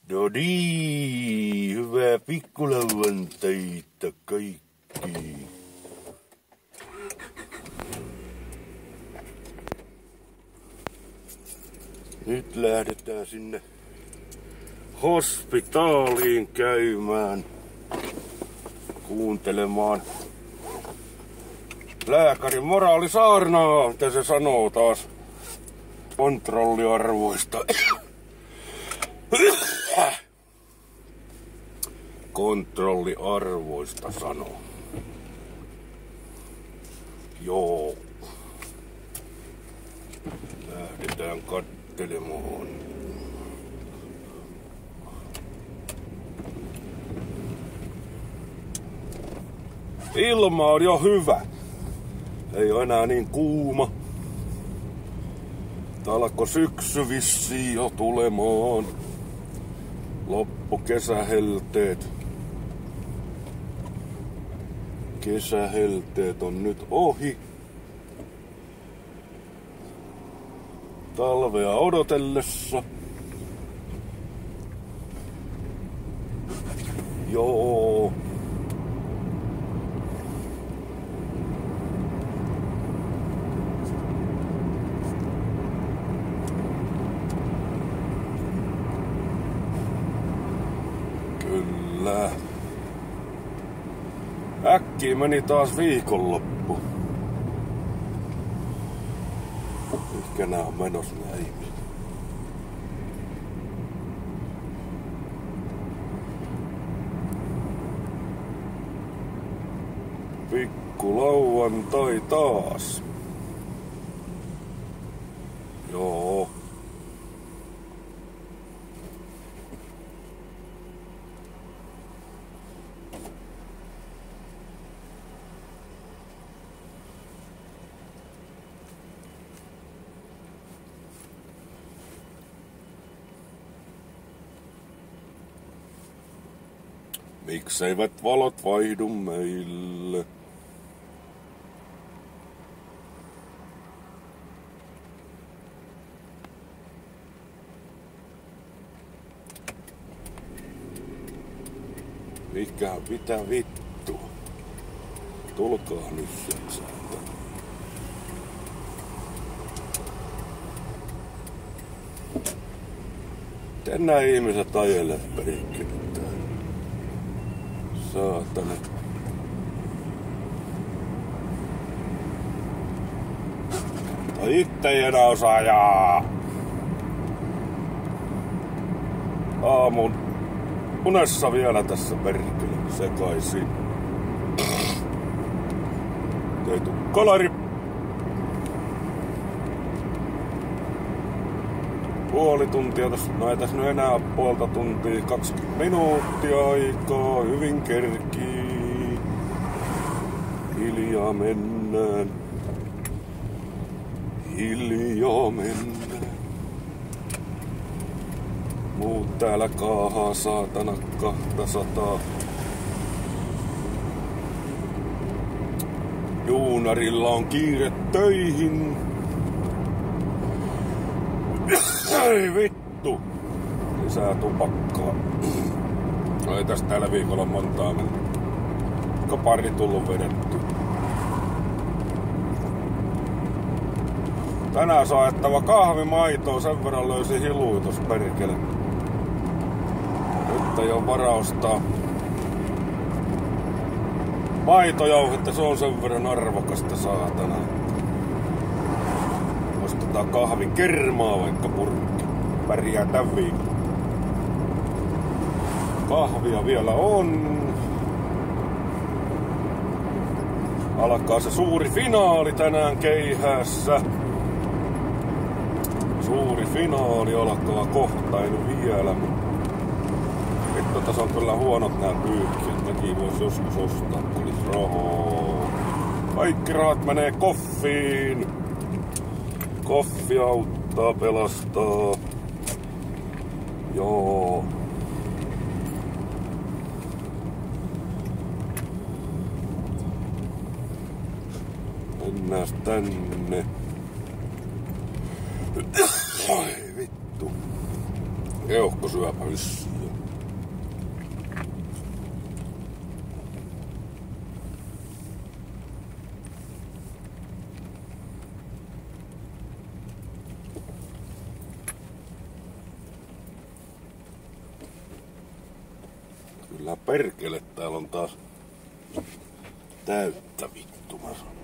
No niin, hyvää pikkulauantaita kaikki. Nyt lähdetään sinne hospitaaliin käymään kuuntelemaan lääkärin moraalisaarnaa, mitä se sanoo taas kontrolliarvoista. Kontrolliarvoista sanoo. Joo. Lähdetään kattelemaan. Ilma on jo hyvä. Ei ole enää niin kuuma. Alkoi syksy vissiin jo tulemaan. Loppu kesähelteet. Kesähelteet on nyt ohi. Talvea odotellessa. Joo. Kyllä. Äkkiä meni taas viikonloppu. Mitkä nää on menossa nää ihmiset? Pikku lauantai taas. Joo. Mikseivät valot vaihdu meille? Mitä vittua? Tulkaa nyt sieltä. Miten nää ihmiset ajelee perikkeelle? Saatana. Tai itte ei enää osaa ajaa. Aamun unessa vielä tässä perkele sekaisin. Ei tuu kolari. Puoli tuntia tossa. No ei tässä nyt enää puolta tuntia. 20 minuuttia aikaa. Hyvin kerkii. Hiljaa mennään. Hiljaa mennään. Muut täällä kaahaa saatana 200. Duunarilla on kiire töihin. Ei vittu. Lisää tupakkaa. Ei tästä tällä viikolla montaa mennyt. Pari tullut vedetty. Tänään saattava kahvimaitoa, sen verran löysi hiluitus perkele. Nyt ei oo varaa ostaa maitojauhetta, se on sen verran arvokasta saatana. Ostetaan kahvikermaa vaikka purkki. Pärjää tän viikon. Kahvia vielä on. Alkaa se suuri finaali tänään Keihäässä. Suuri finaali alkaa kohta, ei nyt vielä. Vittu, tässä on kyllä huonot nää pyykkiät. Nekin vois joskus ostaa, kun olis rahaa. Kaikki rahat menee koffiin. Koffi auttaa, pelastaa. Joo. Mennään tänne. Ai vittu. Keuhkosyöpä vissiin. Kyllä perkele, täällä on taas täyttä vittu, mä sanon.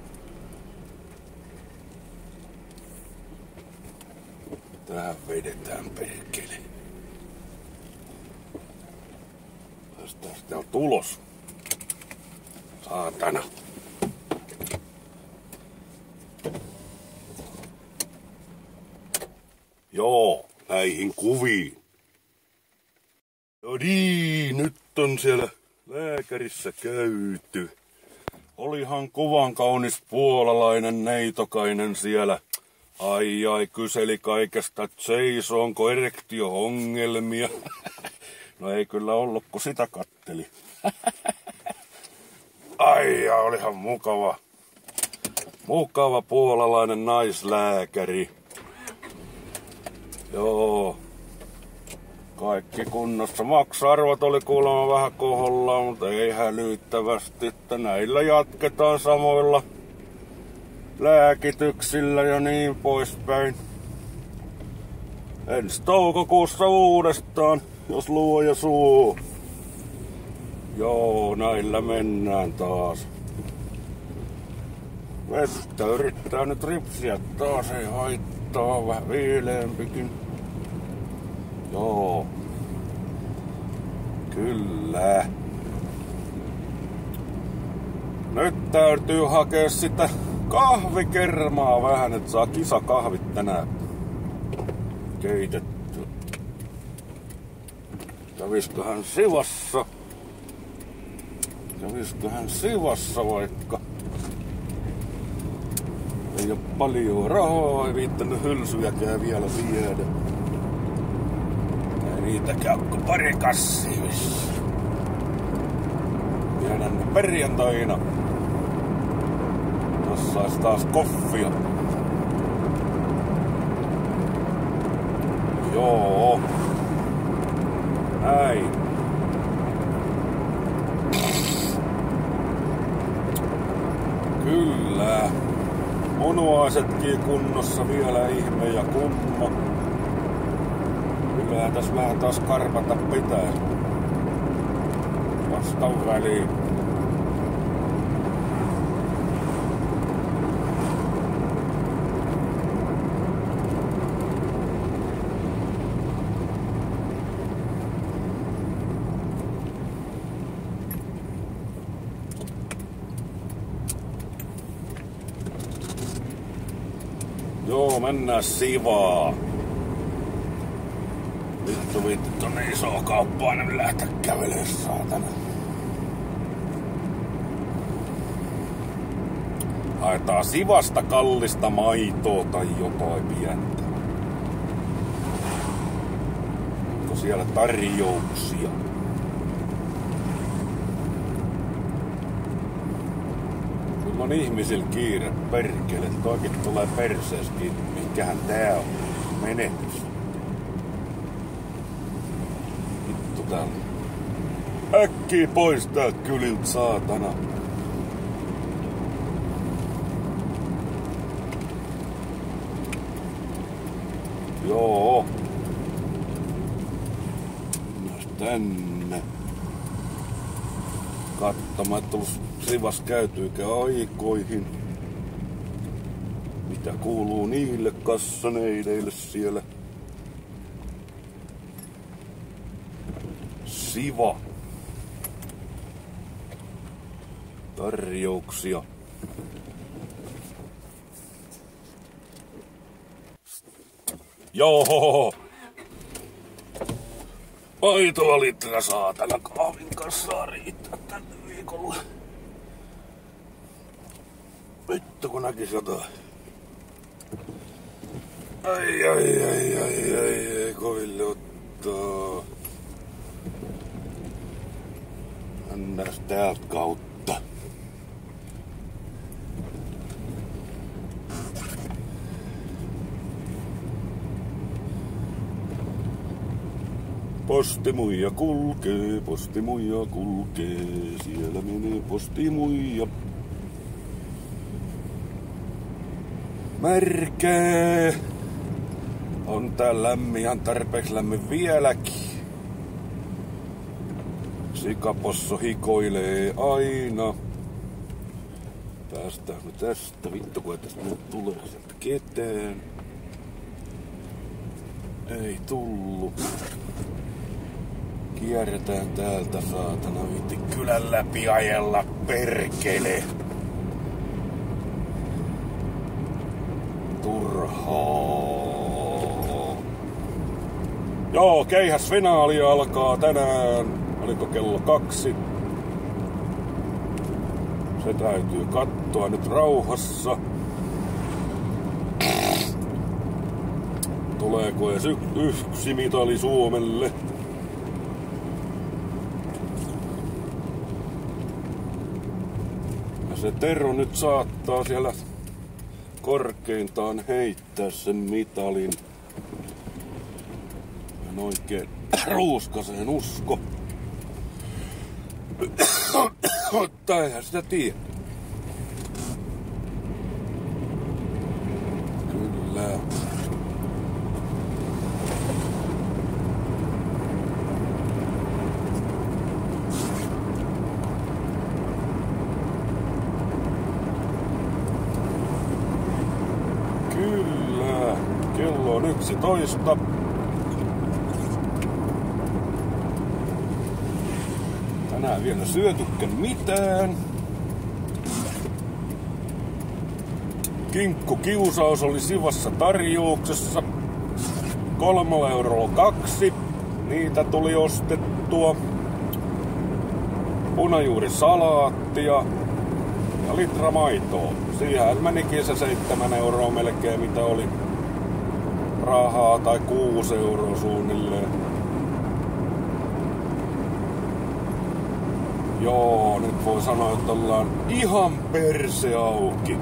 Tähän vedetään perkele. Tästä on tulos. Saatana. Joo, näihin kuviin. No niin, nyt on siellä lääkärissä käyty. Olihan kuvan kaunis puolalainen neitokainen siellä. Ai, kyseli kaikesta, että onko erektio-ongelmia. No ei kyllä ollut, kun sitä katteli. Ai, olihan mukava puolalainen naislääkäri. Joo. Kaikki kunnossa. Maksa-arvot oli kuulemma vähän koholla, mutta ei hälyttävästi, että näillä jatketaan samoilla lääkityksillä ja niin poispäin. Ensi toukokuussa uudestaan, jos luoja suu. Joo, näillä mennään taas. Vettä yrittää nyt ripsiä taas, ei haittaa, vähän viileämpikin. Joo. Kyllä. Nyt täytyy hakea sitä kahvikermaa vähän, että saa kisakahvit tänään keitetty. Kävisköhän Sivassa vaikka. Ei oo paljon rahaa, ei viittänyt hylsyjäkään vielä viedä. Ei niitäkään oo pari kassia vissiin. Viedään ne perjantaina. Tossa sais taas koffia. Joo. Näin. Kyllä. Munuaisetkin kunnossa vielä ihme ja kumma. Kyllähän tässä vähän taas karpata pitää. Vastaan väliin. Joo, mennään Sivaa. Vittu, tonne iso kauppaan ne lähteä kävelee, saatana. Haetaan Sivasta kallista maitoa tai jotain pientä. Onko siellä tarjouksia? Kyllä on ihmisillä kiire, perkele. Toikin tulee perseeskin. Mikähän tää on? Menetys. Vittu täällä. Äkkiä pois täältä kyliltä, saatana. Joo. Mennään tänne. Katsomaan, että olisi Sivas käytyykään aikoihin. Mitä kuuluu niille kassaneideille siellä? Siva. Tarjouksia. Joo. Maitoa litra, saatana, kahvin kanssa riittää tänne viikolla. Vittu kun näkis jotain. Ai, koville ottaa. Mennääs täältä kautta. Postimuija kulkee, siellä menee postimuija. Märkää. On tää lämmin, ihan tarpeeksi lämmin vieläkin. Sikaposso hikoilee aina. Päästään me tästä. Vittu kun ei tästä nyt tulee sieltä ketään. Ei tullu. Kierretään täältä saatana viitti kylän läpi ajella perkele. Turhaa. Joo, keihäsfinaali alkaa tänään. Oliko kello 2? Se täytyy katsoa nyt rauhassa. Tuleeko edes yksi mitali Suomelle? Ja se Tero nyt saattaa siellä korkeintaan heittää sen mitalin. En oikein ruuskaseen usko. Mutta eihän sitä tiedä. Kyllä. Kyllä. Kello on 11. Tänään vielä syötykään mitään. Kinkkukiusaus oli Sivassa tarjouksessa. 3 eurolla 2. Niitä tuli ostettua. Punajuurisalaattia ja litra maitoa. Siihen menikin se 7 euroa melkein, mitä oli rahaa, tai 6 euroa suunnilleen. Joo, nyt voi sanoa, että ollaan ihan perse auki.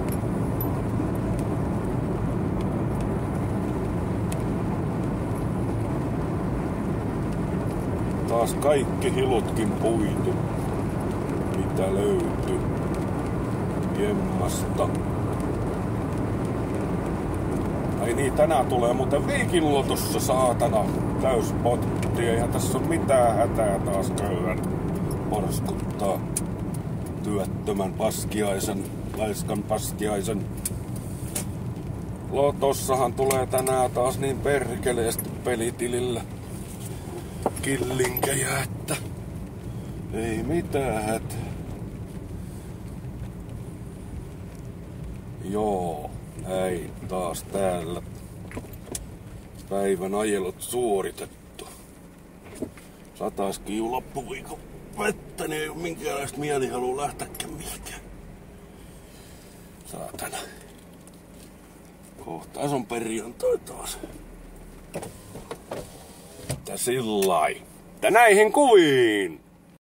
Taas kaikki hilutkin puitu, mitä löytyy Jemmasta. Ai niin, tänään tulee muuten Viikin Lotossa saatana täyspotti. Eihän tässä ole mitään hätää taas köyhän porskuttaa työttömän paskiaisen, laiskan paskiaisen. Lotossahan tulee tänään taas niin perkeleesti pelitilillä killinkejä, että ei mitään hätää. Joo, näin taas täällä päivän ajelut suoritettu. Sataiskin ju loppuviikon vettä, niin ei oo minkäänlaista mielihalua lähteäkään mihinkään. Saatana. Kohta on perjantai taas. Että sillai. Että näihin kuviin!